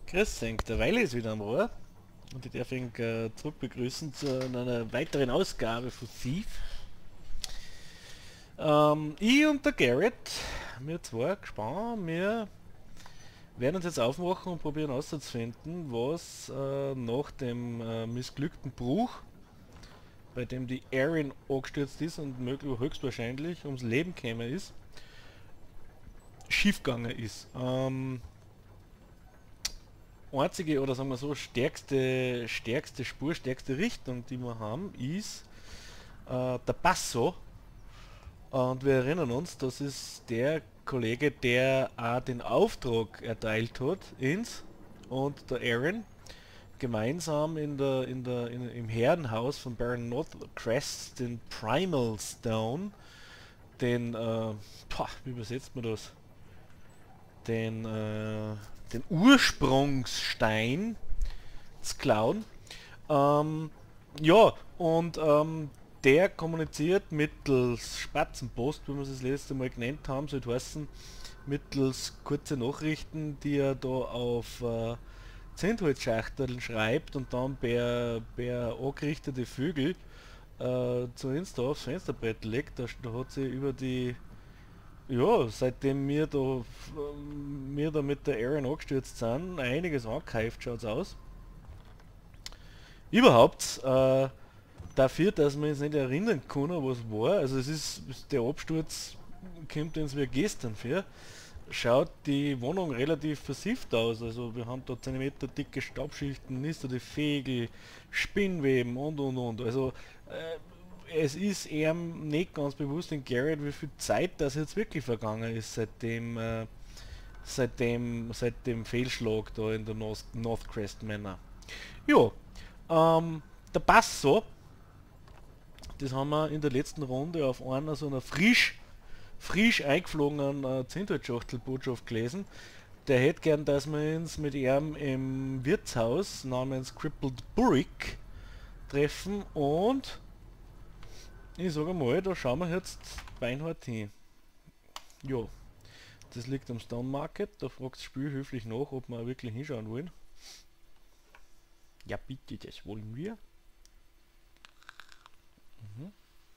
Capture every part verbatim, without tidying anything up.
Grüß euch, der Weile ist wieder am Rohr und ich darf ihn äh, zurück begrüßen zu einer weiteren Ausgabe von Thief. Ähm, ich und der Garrett, wir zwei gespannt, wir werden uns jetzt aufmachen und probieren herauszufinden, was äh, nach dem äh, missglückten Bruch, bei dem die Erin angestürzt ist und möglich höchstwahrscheinlich ums Leben gekommen ist, schiefgegangen ist. Ähm, einzige oder sagen wir so stärkste stärkste Spur, stärkste Richtung, die wir haben, ist äh, der Passo. Und wir erinnern uns, das ist der Kollege, der auch den Auftrag erteilt hat, ins und der Aaron gemeinsam in der, in der, in, im Herrenhaus von Baron Northcrest den Primal Stone, den, äh, boah, wie übersetzt man das? Den, äh, den Ursprungsstein zu klauen. Ähm, ja, und ähm, der kommuniziert mittels Spatzenpost, wie wir es das letzte Mal genannt haben, soll heißen, mittels kurze Nachrichten, die er da auf äh, Zündholzschachteln schreibt und dann per, per angerichtete Vögel äh, zu uns da aufs Fensterbrett legt. Da, da hat sie über die, ja, seitdem wir da, ähm, wir da mit der Aaron angestürzt sind, einiges angehäuft, schaut's aus. Überhaupt, äh, dafür, dass man jetzt nicht erinnern kann, was war, also es ist, der Absturz kommt uns wie gestern für, schaut die Wohnung relativ versifft aus, also wir haben da Zentimeter dicke Staubschichten, nisterte Fegel, Spinnweben und und und, also äh, es ist eher nicht ganz bewusst in Garrett, wie viel Zeit das jetzt wirklich vergangen ist, seitdem, äh, seitdem, seit dem Fehlschlag da in der North, Northcrest Manor. Jo, ähm, der Passo, das haben wir in der letzten Runde auf einer so einer frisch, frisch eingeflogenen äh, Zündholzschachtelbotschaft gelesen. Der hätte gern, dass wir uns mit ihm im Wirtshaus namens Crippled Burrick treffen und ich sage mal, da schauen wir jetzt beinhart hin. Ja, das liegt am Stone Market, da fragt das Spiel höflich nach, ob wir wirklich hinschauen wollen. Ja bitte, das wollen wir. Mhm.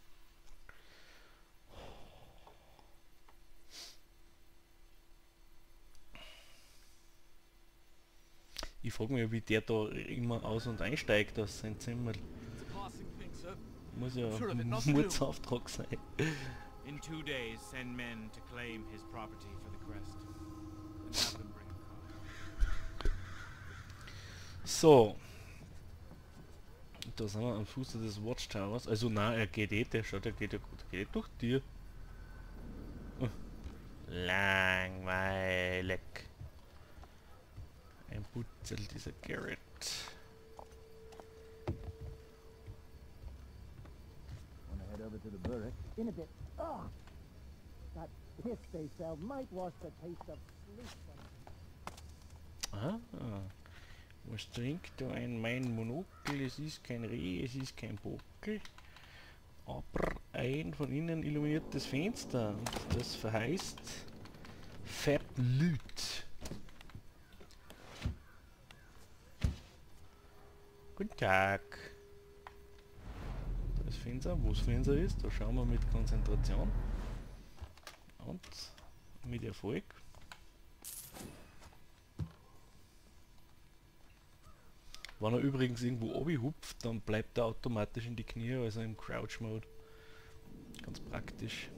Ich frage mich, wie der da immer aus- und einsteigt aus sein Zimmer. Muss ja ein Mordsauftrag sein. In two days, send men to claim his property for the crest. And have them bring a car. So. Da sind wir am Fuße des Watchtowers. Also na, er geht eh, der schaut, er geht ja gut. Geht durch dir. Oh. Langweilig. Ein Putzel, dieser Garrett. Wanna head over to the Burrick? In a bit. Ugh! That piss they sell might wash the taste of sleep from Aha. Was trinkt da ein mein Monokel? Es ist kein Reh, es ist kein Bockel. Aber ein von innen illuminiertes Fenster. Und das verheißt Fab Lüt. Guten Tag. Das Fenster, wo das Fenster ist, da schauen wir mit Konzentration und mit Erfolg. Wenn er übrigens irgendwo obi hupft, dann bleibt er automatisch in die Knie, also im Crouch Mode. Ganz praktisch.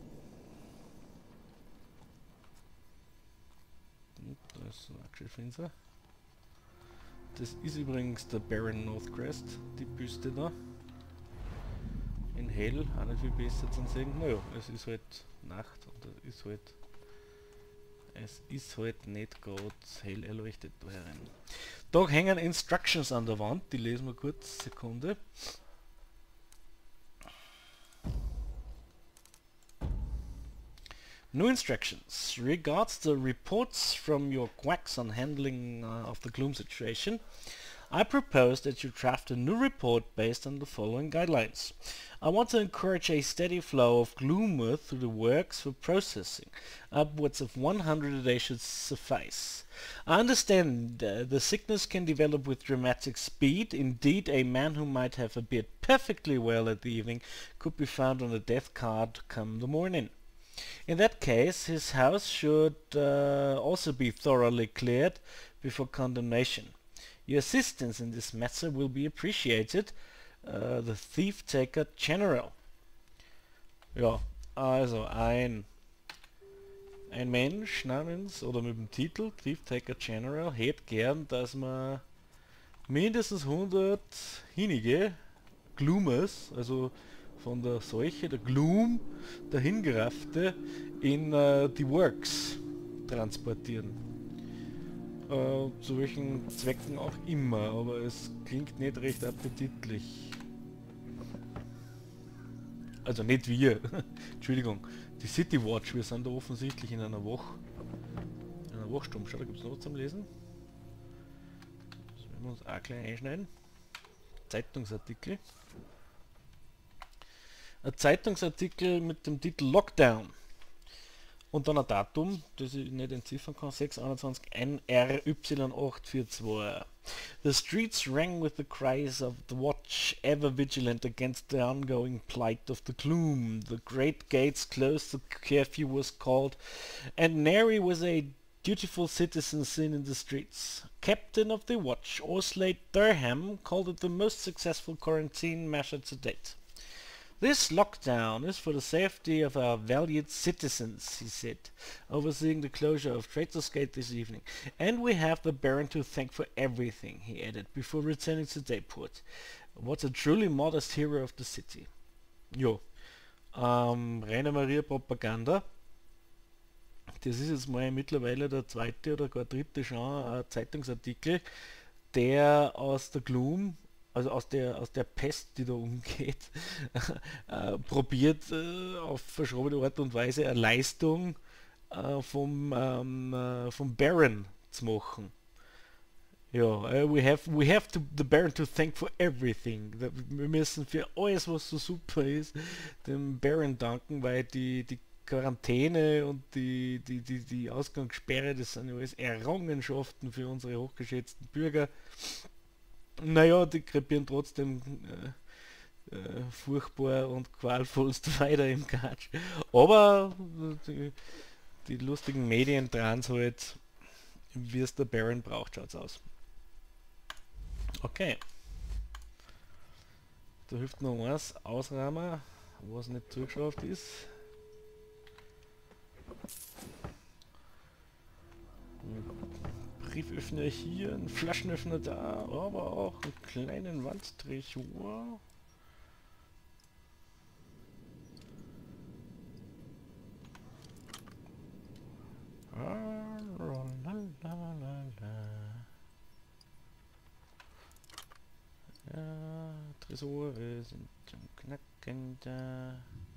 Und da ist ein Actionfenster. Das ist übrigens der Baron Northcrest, die Büste da. In hell, auch nicht viel besser zu sehen. Naja, es ist halt Nacht und es ist halt es ist halt nicht gerade hell erleuchtet da herein. Da hängen Instructions an der Wand, die lesen wir kurz, Sekunde. New instructions. Regards the reports from your quacks on handling uh, of the gloom situation. I propose that you draft a new report based on the following guidelines. I want to encourage a steady flow of Gloomer through the works for processing. Upwards of one hundred a day should suffice. I understand uh, the sickness can develop with dramatic speed. Indeed, a man who might have appeared perfectly well at the evening could be found on a death card come the morning. In that case, his house should uh, also be thoroughly cleared before condemnation. Your assistance in this matter will be appreciated. Uh, the Thief Taker General. Ja, also ein ein Mensch namens, oder mit dem Titel Thief Taker General, hätte gern, dass man mindestens hundert hinige Gloomers, also von der Seuche, der Gloom, der Hingeraffte, in äh, die Works transportieren. Äh, zu welchen Zwecken auch immer, aber es klingt nicht recht appetitlich. Also nicht wir, Entschuldigung, die City Watch, wir sind da offensichtlich in einer Woche, in einer Wachstum. Schau, da gibt es noch was zum Lesen. Das werden wir uns auch gleich einschneiden. Zeitungsartikel. Ein Zeitungsartikel mit dem Titel Lockdown. Und dann ein Datum, das ich nicht entziffern kann, sechs einundzwanzig N R Y acht vier zwei. The streets rang with the cries of the watch, ever vigilant against the ongoing plight of the gloom. The great gates closed, the curfew was called, and nary was a dutiful citizen seen in the streets. Captain of the watch, Orslade Durham, called it the most successful quarantine measure to date. This lockdown is for the safety of our valued citizens, he said, overseeing the closure of Traitors Gate this evening. And we have the Baron to thank for everything, he added, before returning to Dayport. What a truly modest hero of the city. Jo, ähm, Rainer Maria Propaganda. Das ist jetzt mal mittlerweile der zweite oder gar dritte schon äh, Zeitungsartikel, der aus der Gloom, also aus der aus der Pest, die da umgeht, äh, probiert äh, auf verschrobene Art und Weise eine Leistung äh, vom ähm, äh, vom Baron zu machen. Ja, uh, we have we have to the Baron to thank for everything. Wir müssen für alles, was so super ist, dem Baron danken, weil die die Quarantäne und die die die die Ausgangssperre, das sind ja alles Errungenschaften für unsere hochgeschätzten Bürger. Naja, die krepieren trotzdem äh, äh, furchtbar und qualvollst weiter im Gatsch. Aber die, die lustigen Medien dran halt, wie es der Baron braucht, schaut's aus. Okay. Da hilft noch eins, Ausrahmen, was nicht zugeschafft ist. Brieföffner hier, ein Flaschenöffner da, aber auch einen kleinen Wandstrich. Wow. Ah, ja, Tresore sind zum Knacken da.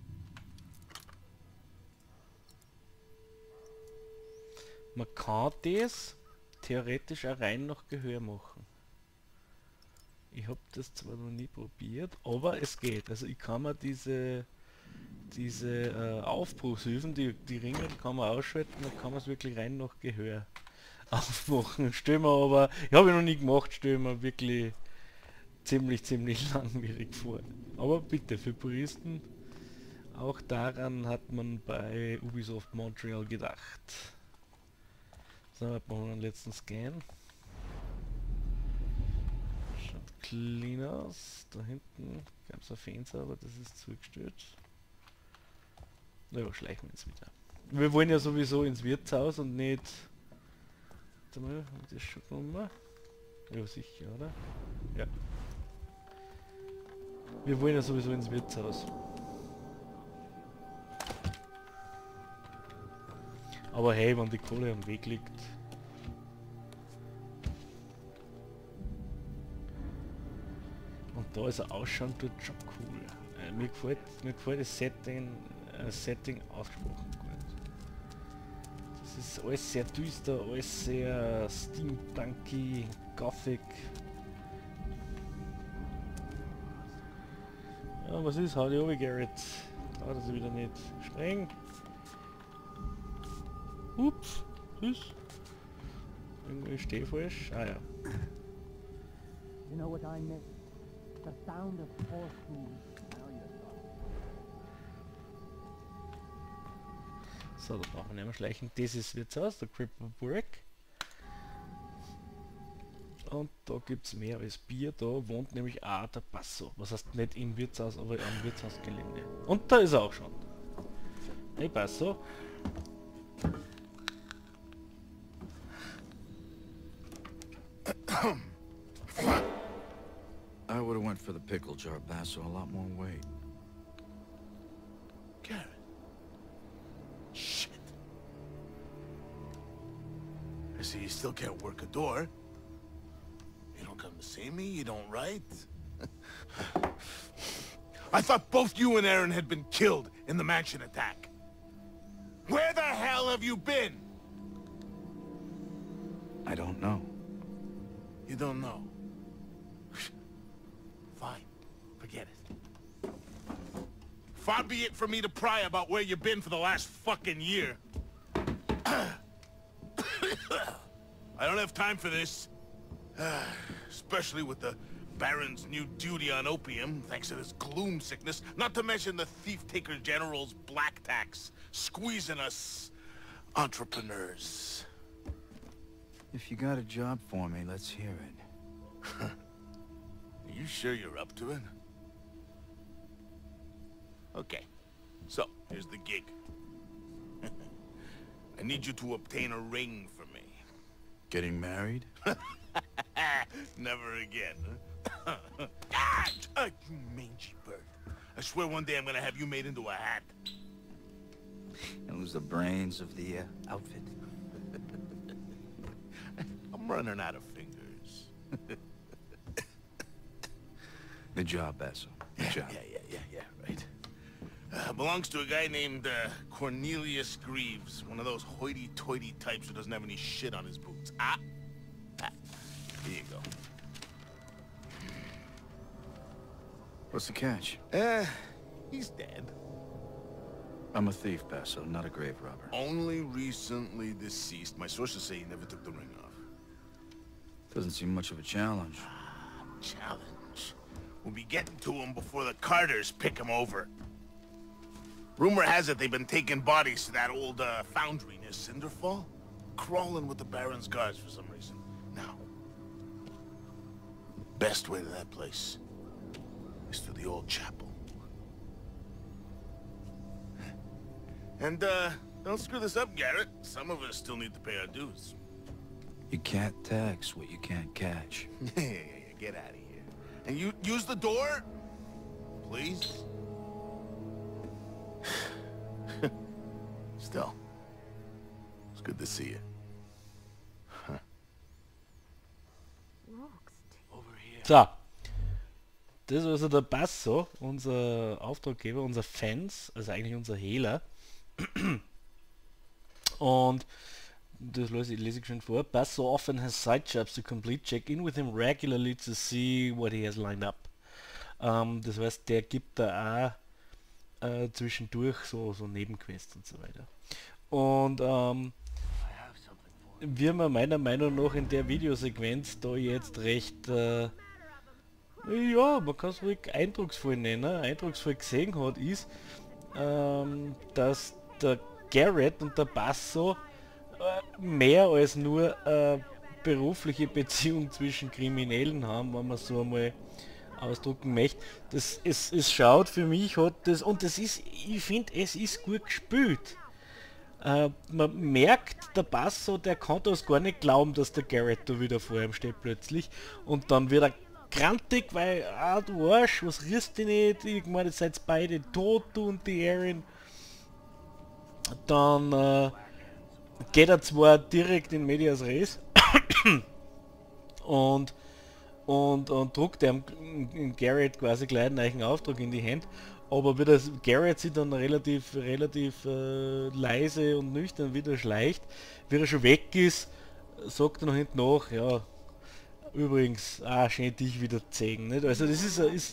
Man kann das theoretisch auch rein nach Gehör machen. Ich habe das zwar noch nie probiert, aber es geht. Also ich kann mir diese diese äh, Aufbruchshilfen, die, die Ringe, die kann man ausschalten, dann kann man es wirklich rein nach Gehör aufmachen. Stell mir aber, ich habe noch nie gemacht, stell mir wirklich ziemlich, ziemlich langwierig vor. Aber bitte, für Puristen, auch daran hat man bei Ubisoft Montreal gedacht. So, machen wir einen letzten Scan. Schaut clean aus. Da hinten gab es ein Fenster, aber das ist zugestellt. Naja, schleichen wir jetzt wieder. Wir wollen ja sowieso ins Wirtshaus und nicht... Warte mal, haben wir das schon genommen? Ja, sicher, oder? Ja. Wir wollen ja sowieso ins Wirtshaus. Aber hey, wenn die Kohle am Weg liegt. Und da ist er ausschauen, tut schon cool. Äh, mir, gefällt, mir gefällt das Setting, äh, Setting ausgesprochen gut. Das ist alles sehr düster, alles sehr steampunky, gothic. Ja, was ist? Hau die oben, Garrett. Traut er sich wieder nicht. Streng. Ups. Süß. Irgendwie stehe falsch. Ah ja. You know what I miss? The sound of horse hooves. Now you're talking. So, da brauchen wir nicht mehr schleichen. Das ist Wirtshaus, der Cripple Burg. Und da gibt es mehr als Bier. Da wohnt nämlich auch der Basso. Was heißt nicht im Wirtshaus, aber am Wirtshausgelände. Und da ist er auch schon. Hey Basso. I would have went for the pickle jar, Basso. A lot more weight. Garrett. Shit. I see you still can't work a door. You don't come to see me, you don't write. I thought both you and Aaron had been killed in the mansion attack. Where the hell have you been? I don't know. You don't know. Fine. Forget it. Far be it for me to pry about where you've been for the last fucking year. I don't have time for this. Especially with the Baron's new duty on opium, thanks to this gloom sickness, not to mention the Thief-Taker General's black tax, squeezing us entrepreneurs. If you got a job for me, let's hear it. Are you sure you're up to it? Okay, so here's the gig. I need you to obtain a ring for me. Getting married? Never again, huh? Ah, uh, you mangy bird. I swear one day I'm gonna have you made into a hat. And lose the brains of the uh, outfit. I'm running out of fingers. Good job, Basso. Good job. Yeah, yeah, yeah, yeah, right. Uh, belongs to a guy named uh, Cornelius Greaves, one of those hoity-toity types who doesn't have any shit on his boots. Ah, ah. Here you go. What's the catch? Uh, he's dead. I'm a thief, Basso, not a grave robber. Only recently deceased. My sources say he never took the ring off. Doesn't seem much of a challenge. Challenge. We'll be getting to him before the Carters pick him over. Rumor has it they've been taking bodies to that old uh, foundry near Cinderfall. Crawling with the Baron's guards for some reason. Now, best way to that place is through the old chapel. And, uh, don't screw this up, Garrett. Some of us still need to pay our dues. You can't tax what you can't catch. Yeah, yeah, yeah, get out of here. And you use the door, please. Still, it's good to see you. Huh. Over here. So. Das ist also der Basso, unser Auftraggeber, unser Fans, also eigentlich unser Hehler. Und das lese ich, lese ich schon vor. Basso often has side jobs to complete. Check in with him regularly to see what he has lined up. Ähm, das heißt, der gibt da auch äh, zwischendurch so, so Nebenquests und so weiter. Und ähm, wie man meiner Meinung nach in der Videosequenz da jetzt recht äh, ja, man kann es ruhig eindrucksvoll nennen, eindrucksvoll gesehen hat, ist, ähm, dass der Garrett und der Basso äh, mehr als nur äh, berufliche Beziehung zwischen Kriminellen haben, wenn man so einmal ausdrucken möchte. Das, es, es schaut für mich, hat das, und das ist, ich finde, es ist gut gespielt. Äh, man merkt, der Basso, der kann das gar nicht glauben, dass der Garrett da wieder vor ihm steht plötzlich, und dann wird er grantig, weil, ah du Arsch, was riechst du nicht, ich meine, jetzt seid beide tot, du und die Erin. Dann äh, geht er zwar direkt in Medias Res und, und, und druckt dem Garrett quasi gleich einen neuen Auftrag in die Hand, aber wie das Garrett sich dann relativ, relativ äh, leise und nüchtern wieder schleicht, wie er schon weg ist, sagt er noch hinten nach, ja, übrigens, ah, schön dich wieder zeigen, nicht? Also das ist, ist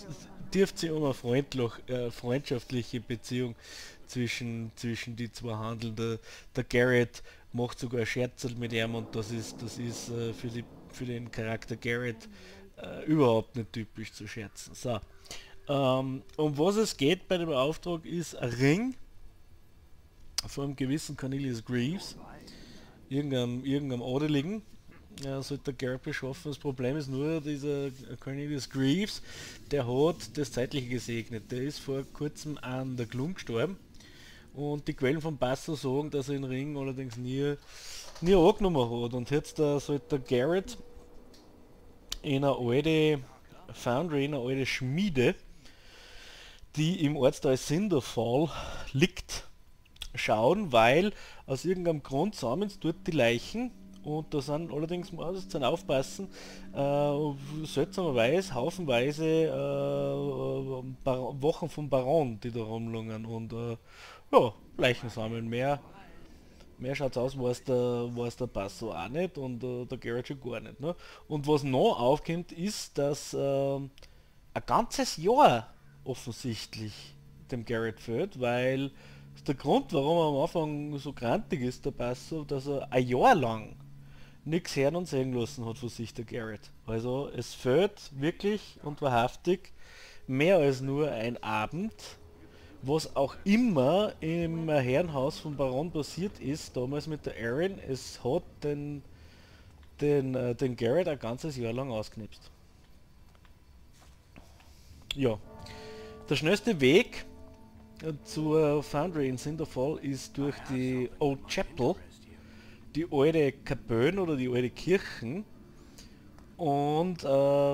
dürft sich um eine freundlich, äh, freundschaftliche Beziehung zwischen, zwischen die zwei handeln. Der, der Garrett macht sogar Scherzel mit ihm und das ist, das ist äh, für, die, für den Charakter Garrett äh, überhaupt nicht typisch zu scherzen. So. Ähm, um was es geht bei dem Auftrag ist ein Ring von einem gewissen Cornelius Greaves, irgendeinem, irgendeinem Adeligen, ja, sollte der Garrett beschaffen. Das Problem ist nur, dieser Cornelius Greaves, der hat das Zeitliche gesegnet. Der ist vor kurzem an der Gloom gestorben und die Quellen von Basso sagen, dass er den Ring allerdings nie, nie angenommen hat. Und jetzt da sollte der Garrett in eine alte Foundry, in eine alte Schmiede, die im Ortsteil Cinderfall liegt, schauen, weil aus irgendeinem Grund sammeln dort die Leichen und da sind allerdings, muss dann aufpassen, äh, seltsamerweise haufenweise äh, Bar Wochen vom Baron, die da rumlungern und äh, ja, Leichen sammeln. Mehr, mehr schaut aus, weiß der, weiß der Basso auch nicht und äh, der Garrett schon gar nicht. Ne? Und was noch aufkommt, ist, dass äh, ein ganzes Jahr offensichtlich dem Garrett fehlt, weil der Grund, warum er am Anfang so grantig ist, der Basso, dass er ein Jahr lang nichts hören und sehen lassen hat von sich, der Garrett. Also es fehlt wirklich und wahrhaftig mehr als nur ein Abend, was auch immer im Herrenhaus vom Baron passiert ist, damals mit der Erin. Es hat den, den, äh, den Garrett ein ganzes Jahr lang ausgeknipst. Ja, der schnellste Weg zur Foundry in Cinderfall ist durch die Old Chapel, die alte Kapelle oder die alte Kirchen, und äh,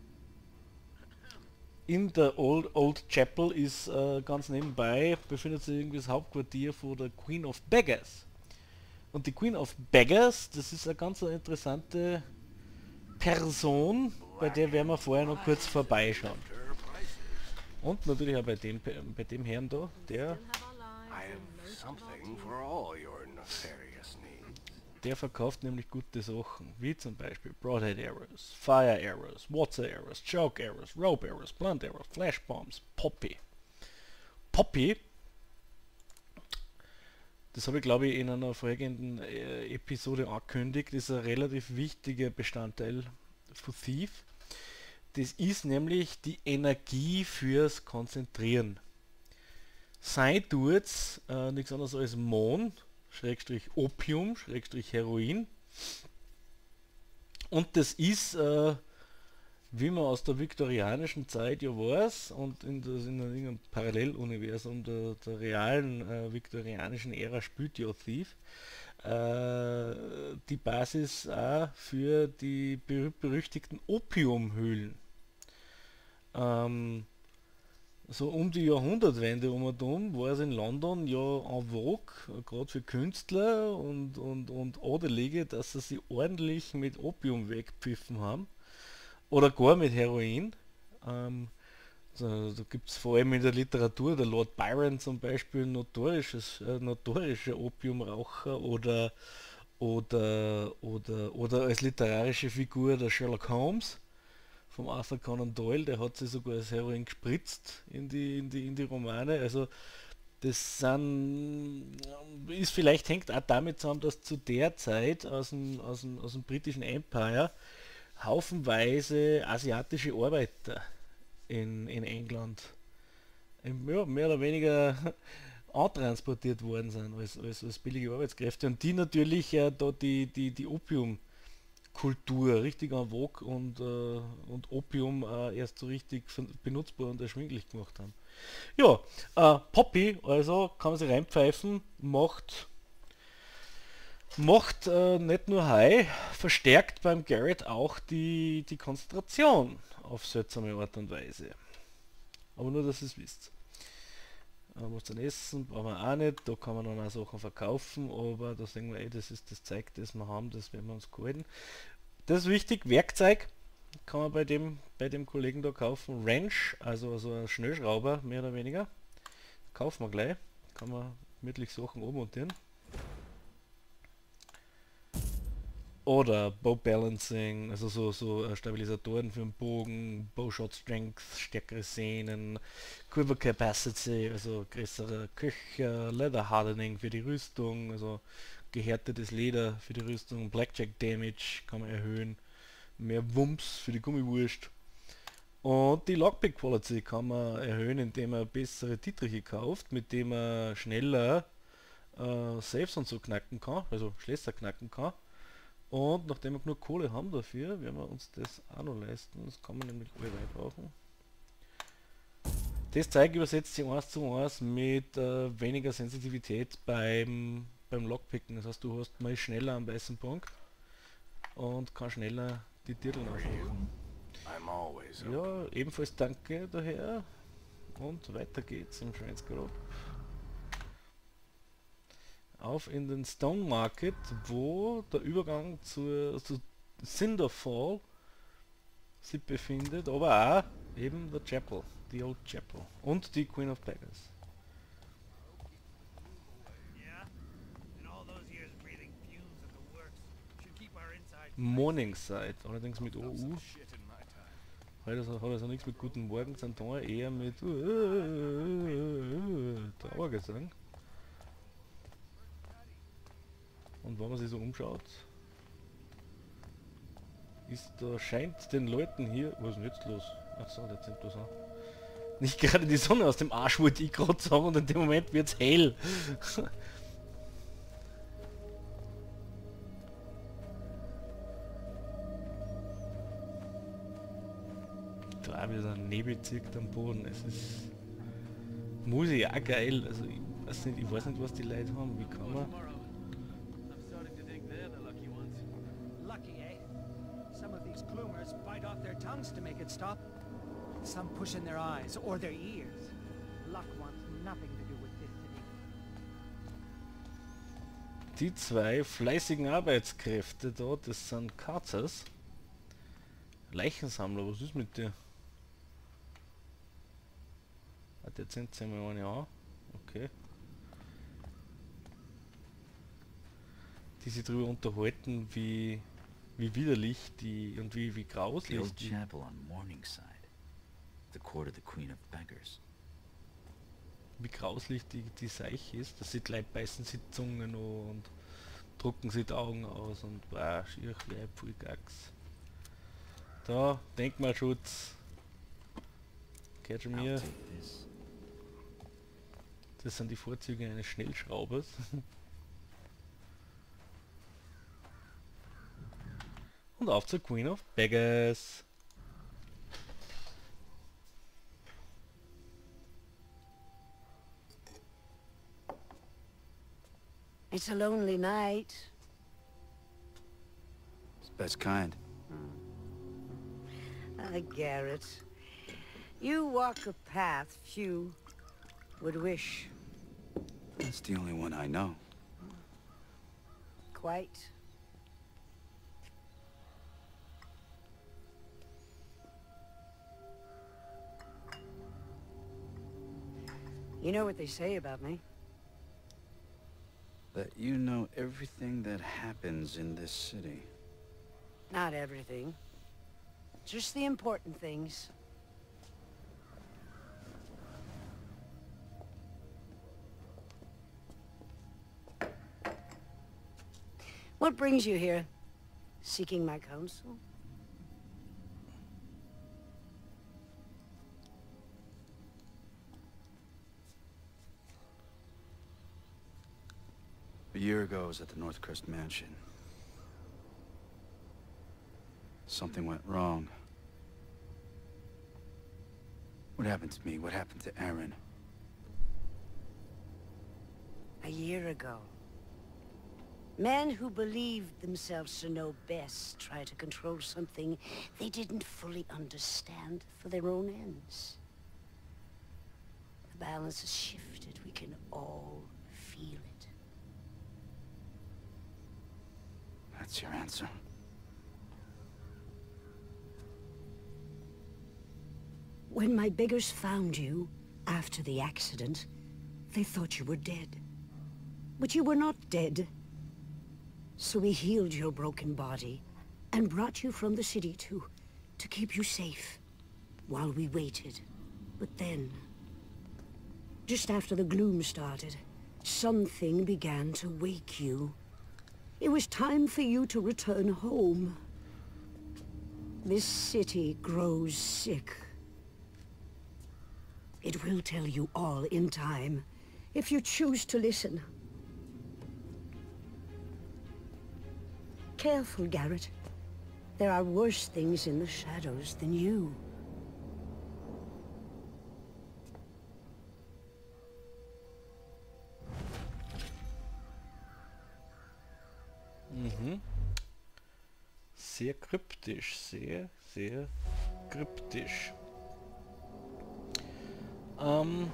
in der Old, Old Chapel ist äh, ganz nebenbei befindet sich irgendwie das Hauptquartier von der Queen of Beggars. Und die Queen of Beggars, das ist eine ganz interessante Person, bei der werden wir vorher noch kurz vorbeischauen. Und natürlich auch bei dem, bei dem Herrn da, der, der verkauft nämlich gute Sachen, wie zum Beispiel Broadhead Arrows, Fire Arrows, Water Arrows, Choke Arrows, Rope Arrows, Blunt Arrows, Flash Bombs, Poppy. Poppy, das habe ich glaube ich in einer vorhergehenden äh, Episode angekündigt, ist ein relativ wichtiger Bestandteil von Thief. Das ist nämlich die Energie fürs Konzentrieren. Sein tut's äh, nichts anderes als Mohn, Schrägstrich Opium, Schrägstrich Heroin. Und das ist, äh, wie man aus der viktorianischen Zeit ja weiß, und in, das, in einem Paralleluniversum der, der realen äh, viktorianischen Ära spielt ja Thief, äh, die Basis auch für die berühmt-berüchtigten Opiumhöhlen. Ähm, so um die Jahrhundertwende um und um war es in London ja en vogue, gerade für Künstler und, und, und Adelige, dass sie sich ordentlich mit Opium wegpfiffen haben. Oder gar mit Heroin. Ähm, da da gibt es vor allem in der Literatur, der Lord Byron zum Beispiel, notorisches, äh, notorischer Opiumraucher oder, oder, oder, oder als literarische Figur der Sherlock Holmes vom Arthur Conan Doyle, der hat sich sogar als Heroin gespritzt in die, in die, in die Romane. Also das sind, ist vielleicht hängt auch damit zusammen, dass zu der Zeit aus dem, aus dem, aus dem britischen Empire haufenweise asiatische Arbeiter in, in England ja, mehr oder weniger antransportiert worden sind als, als, als billige Arbeitskräfte und die natürlich äh, da die, die, die Opiumkultur richtig en vogue und, äh, und Opium äh, erst so richtig benutzbar und erschwinglich gemacht haben. Ja, äh, Poppy, also kann man sich reinpfeifen, macht macht äh, nicht nur High, verstärkt beim Garrett auch die, die Konzentration auf seltsame Art und Weise. Aber nur, dass ihr es wisst. Äh, was zum Essen brauchen wir auch nicht, da kann man dann auch Sachen verkaufen, aber da sehen wir eh, das ist das Zeug, das wir haben, das werden wir uns gehalten. Das ist wichtig, Werkzeug kann man bei dem, bei dem Kollegen da kaufen. Wrench, also, also ein Schnellschrauber, mehr oder weniger. Kaufen wir gleich, kann man gemütlich Sachen ummontieren. Oder Bow Balancing, also so, so äh, Stabilisatoren für den Bogen, Bow Shot Strength, stärkere Sehnen, Quiver Capacity, also größere Köcher, Leather Hardening für die Rüstung, also gehärtetes Leder für die Rüstung, Blackjack Damage kann man erhöhen, mehr Wumms für die Gummiwurst. Und die Lockpick Quality kann man erhöhen, indem man bessere Dietriche kauft, mit dem man schneller äh, Safes und so knacken kann, also Schlösser knacken kann. Und nachdem wir genug Kohle haben dafür, werden wir uns das auch noch leisten. Das kann man nämlich alle brauchen. Das Zeug übersetzt sich eins zu eins mit äh, weniger Sensitivität beim, beim Lockpicken. Das heißt, du hast mal schneller am weißen Punkt und kann schneller die Titel aufmachen. Ja, ebenfalls danke daher. Und weiter geht's im Schweinsgalopp. Auf in den Stone Market, wo der Übergang zur, zu Cinderfall sich befindet, aber auch eben der Chapel, die Old Chapel und die Queen of Beggars. Morningside, allerdings mit O U. Heute hat also nichts mit Guten Morgen, sondern eher mit uh, uh, uh, uh, Trauergesang. Und wenn man sich so umschaut, ist da scheint den Leuten hier, was ist denn jetzt los? Achso, jetzt sind bloß an. Nicht gerade die Sonne aus dem Arsch, wollte ich gerade sagen, und in dem Moment wird's hell. Da auch wieder ein Nebel zirkt am Boden. Es ist Musik auch geil. Also ich weiß nicht, ich weiß nicht, was die Leute haben. Wie kann man? To make it stop. Some push in their eyes or their ears. Luck wants nothing to do with destiny. Die zwei fleißigen Arbeitskräfte dort, das sind Katzers. Leichensammler, was ist mit dir? Hat jetzt sind sie mal eine an. Okay. Die sich darüber unterhalten, wie wie widerlich die und wie wie grauslich die Chapel on Morningside, the court of the Queen of Beggars. Wie grauslich die die Seiche ist, dass sie die Leute beißen sie die Zunge noch und drucken sie die Augen aus und bah, schier Leib, voll Gags. Da, Denkmalschutz. Gehört schon mir. Das sind die Vorzüge eines Schnellschraubers. Und auf zur Queen of Beggars. It's a lonely night. It's the best kind. Ah, Garrett. You walk a path few would wish. That's the only one I know. Quite. You know what they say about me? That you know everything that happens in this city. Not everything. Just the important things. What brings you here? Seeking my counsel? A year ago, I was at the Northcrest Mansion. Something went wrong. What happened to me? What happened to Aaron? A year ago. Men who believed themselves to know best try to control something they didn't fully understand for their own ends. The balance has shifted. We can all feel it. That's your answer. When my beggars found you, after the accident, they thought you were dead. But you were not dead. So we healed your broken body and brought you from the city to, to keep you safe while we waited. But then, just after the gloom started, something began to wake you. It was time for you to return home. This city grows sick. It will tell you all in time, if you choose to listen. Careful, Garrett. There are worse things in the shadows than you. Mhm. Sehr kryptisch, sehr, sehr kryptisch. Ähm,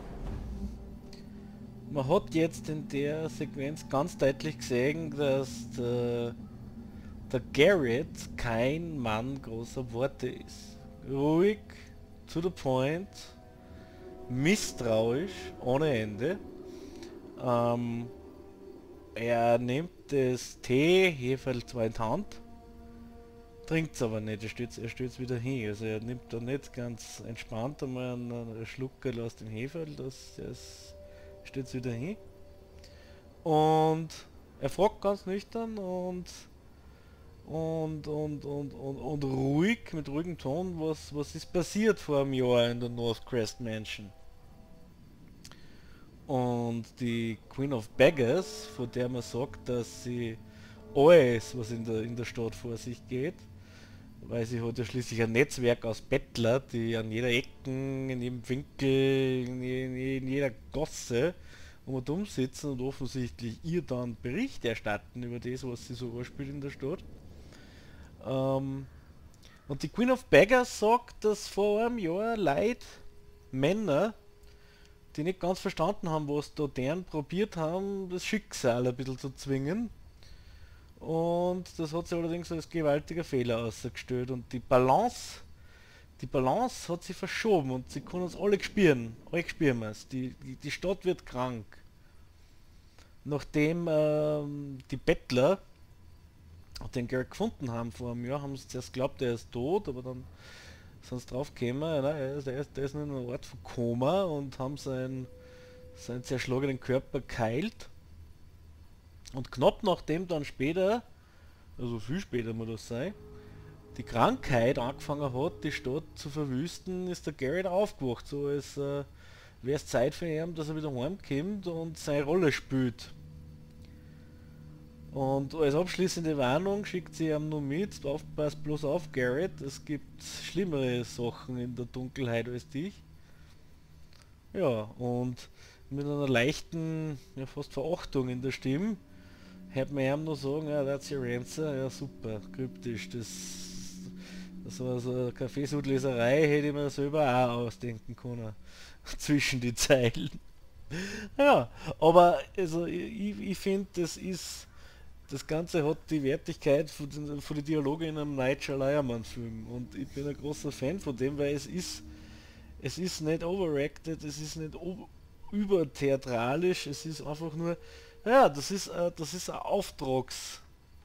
man hat jetzt in der Sequenz ganz deutlich gesehen, dass der, der Garrett kein Mann großer Worte ist. Ruhig, to the point, misstrauisch, ohne Ende. Ähm, er nimmt das Tee, Hefe zwar in die Hand, trinkt es aber nicht, er stellt er stellt's wieder hin. Also er nimmt da nicht ganz entspannt einmal einen, einen Schluckerl aus dem Hefe, das, das stellt es wieder hin. Und er fragt ganz nüchtern und und, und, und, und, und ruhig, mit ruhigem Ton, was, was ist passiert vor einem Jahr in der Northcrest Mansion. Und die Queen of Beggars, von der man sagt, dass sie alles, was in der, in der Stadt vor sich geht, weil sie hat ja schließlich ein Netzwerk aus Bettler, die an jeder Ecke, in jedem Winkel, in, je, in jeder Gasse um und um sitzen und offensichtlich ihr dann Bericht erstatten über das, was sie so anspielt in der Stadt. Ähm, und die Queen of Beggars sagt, dass vor einem Jahr Leute, Männer, die nicht ganz verstanden haben, was da deren probiert haben, das Schicksal ein bisschen zu zwingen. Und das hat sich allerdings als gewaltiger Fehler ausgestellt. Und die Balance, die Balance hat sich verschoben und sie können uns alle spüren. Alle spüren es. Die, die, die Stadt wird krank. Nachdem ähm, die Bettler den Garrett gefunden haben vor einem Jahr, haben sie zuerst geglaubt, er ist tot, aber dann sind sie drauf gekommen, ja, er ist, er ist, er ist in einer Art von Koma und haben seinen, seinen zerschlagenen Körper geheilt. Und knapp nachdem dann später, also viel später muss das sein, die Krankheit angefangen hat, die Stadt zu verwüsten, ist der Garrett aufgewacht, so als äh, wäre es Zeit für ihn, dass er wieder heimkommt und seine Rolle spielt. Und als abschließende Warnung schickt sie ihm nur mit, aufpasst bloß auf Garrett, es gibt schlimmere Sachen in der Dunkelheit als dich. Ja, und mit einer leichten, ja fast Verachtung in der Stimme, hört man ihm nur sagen, ja, that's your answer, ja super, kryptisch, das, das war so eine Kaffeesudleserei, hätte ich mir selber auch ausdenken können, zwischen die Zeilen. Ja, aber also ich, ich finde, das ist, das Ganze hat die Wertigkeit von den, von den Dialogen in einem Night Shyamalan Film und ich bin ein großer Fan von dem, weil es ist, es ist nicht overacted, es ist nicht übertheatralisch, es ist einfach nur, ja, das ist, äh, das ist ein Auftragsdieb,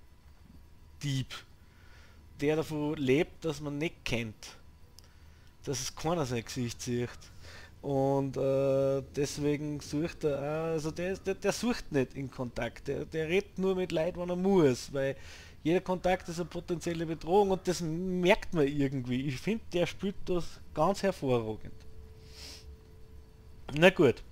der davon lebt, dass man nicht kennt, dass es keiner sein Gesicht sieht. Und äh, deswegen sucht er, auch, also der, der, der sucht nicht in Kontakt, der, der redet nur mit Leid, wenn er muss, weil jeder Kontakt ist eine potenzielle Bedrohung und das merkt man irgendwie. Ich finde, der spielt das ganz hervorragend. Na gut.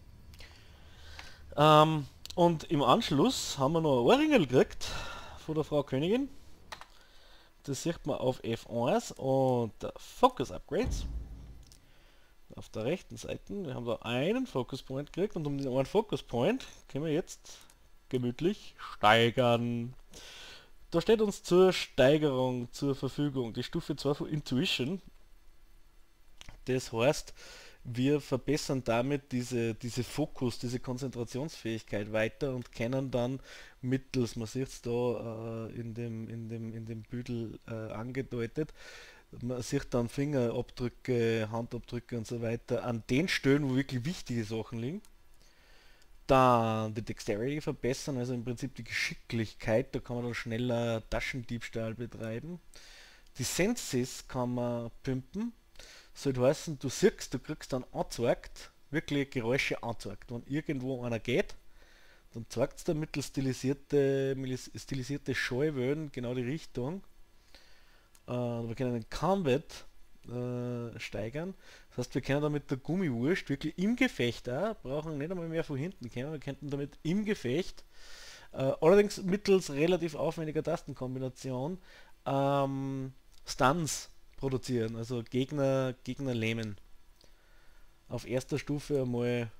Ähm, und im Anschluss haben wir noch ein Ohrringel gekriegt von der Frau Königin. Das sieht man auf F eins und Focus Upgrades. Auf der rechten Seite, wir haben da einen Focus Point gekriegt und um den einen Focus Point können wir jetzt gemütlich steigern. Da steht uns zur Steigerung zur Verfügung die Stufe zwei von Intuition. Das heißt, wir verbessern damit diese, diese Fokus, diese Konzentrationsfähigkeit weiter und können dann mittels, man sieht es da äh, in dem, in dem, in dem Büdel äh, angedeutet, man sieht dann Fingerabdrücke, Handabdrücke und so weiter an den Stellen, wo wirklich wichtige Sachen liegen. Dann die Dexterity verbessern, also im Prinzip die Geschicklichkeit, da kann man dann schneller Taschendiebstahl betreiben. Die Senses kann man pimpen, soll heißen, du siehst, du kriegst dann angezeigt, wirklich Geräusche angezeigt. Wenn irgendwo einer geht, dann zeigt es da mittels stilisierte, stilisierte Schallwellen genau die Richtung. Äh, wir können den Combat äh, steigern. Das heißt, wir können damit der Gummiwurst wirklich im Gefecht auch, brauchen nicht einmal mehr von hinten kennen, wir könnten damit im Gefecht, äh, allerdings mittels relativ aufwendiger Tastenkombination, ähm, Stuns produzieren, also Gegner, Gegner lähmen. Auf erster Stufe einmal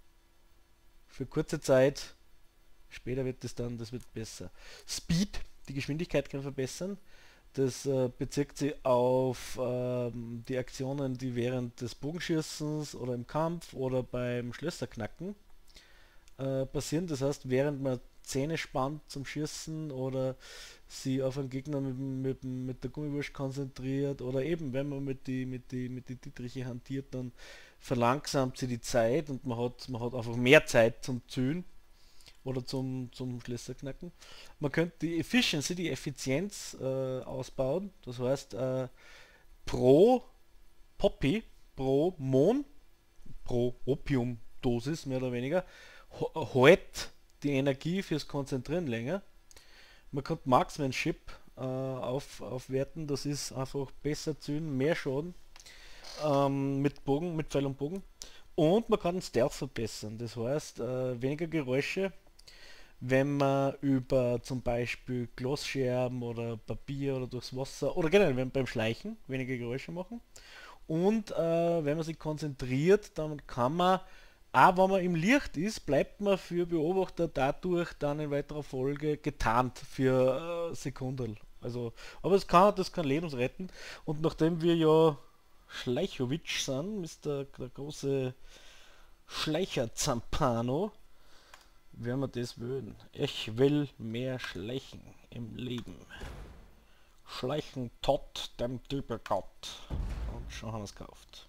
für kurze Zeit, später wird es dann, das wird besser. Speed, die Geschwindigkeit kann verbessern. Das äh, bezieht sich auf ähm, die Aktionen, die während des Bogenschießens oder im Kampf oder beim Schlösserknacken äh, passieren. Das heißt, während man Zähne spannt zum Schießen oder sie auf einen Gegner mit, mit, mit der Gummiwurst konzentriert oder eben wenn man mit die mit die mit die Dietriche hantiert, dann verlangsamt sie die Zeit und man hat man hat einfach mehr Zeit zum Zühen oder zum, zum Schlösserknacken. Man könnte die Efficiency, die Effizienz äh, ausbauen. Das heißt, äh, pro Poppy, pro Mon, pro Opiumdosis mehr oder weniger, hält die Energie fürs Konzentrieren länger. Man kann Marksmanship äh, auf, aufwerten. Das ist einfach besser zünden, mehr Schaden ähm, mit Bogen, mit Pfeil und Bogen. Und man kann den Stealth verbessern. Das heißt, äh, weniger Geräusche, wenn man über zum Beispiel Glasscherben oder Papier oder durchs Wasser oder generell wenn beim Schleichen weniger Geräusche machen. Und äh, wenn man sich konzentriert, dann kann man, auch wenn man im Licht ist, bleibt man für Beobachter dadurch dann in weiterer Folge getarnt für äh, Sekunden. Also, aber es kann, das kann Lebens retten. Und nachdem wir ja Schleichowitsch sind, Mister der große Schleicher Zampano, werden wir das wollen. Ich will mehr schleichen im Leben. Schleichen tot dem Dübelgott. Und schon haben wir es gekauft.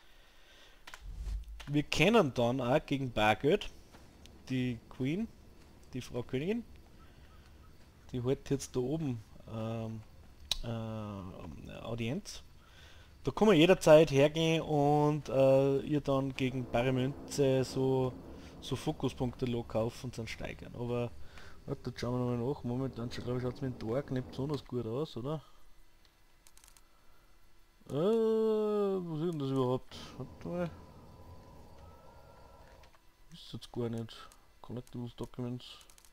Wir kennen dann auch gegen Bargeld die Queen, die Frau Königin. Die hat jetzt da oben ähm, äh, Audienz. Da kann man jederzeit hergehen und äh, ihr dann gegen bare Münze so so Fokuspunkte lo kaufen und dann steigern. Aber warte, jetzt schauen wir mal nach. Momentan glaube ich schaut es mit dem Tag nicht besonders gut aus, oder? Äh, was ist denn das überhaupt? Warte mal. Ist jetzt gar nicht. Collectibles Documents.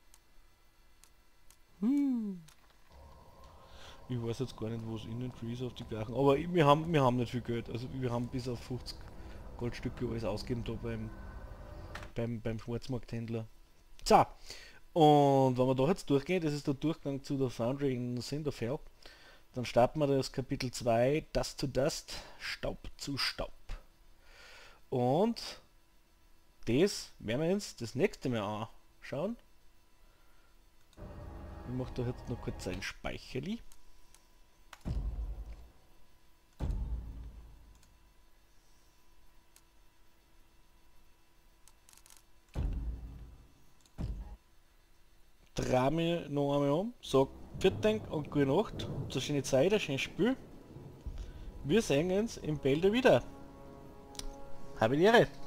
Hm. Ich weiß jetzt gar nicht, wo es Inventory ist auf die gleichen. Aber wir haben, wir haben nicht viel Geld. Also wir haben bis auf fünfzig Goldstücke alles ausgegeben da beim beim, beim Schwarzmarkthändler. So, und wenn wir da jetzt durchgehen, das ist der Durchgang zu der Foundry in Cinderfell, dann starten wir das Kapitel zwei, Dust to Dust, Staub zu Staub. Und das werden wir uns das nächste Mal anschauen. Ich mache da jetzt noch kurz ein Speicherli. Dreh mich noch einmal um, sag vielen Dank und gute Nacht, habt eine schöne Zeit, ein schönes Spiel. Wir sehen uns im Bälde wieder. Habe die Ehre.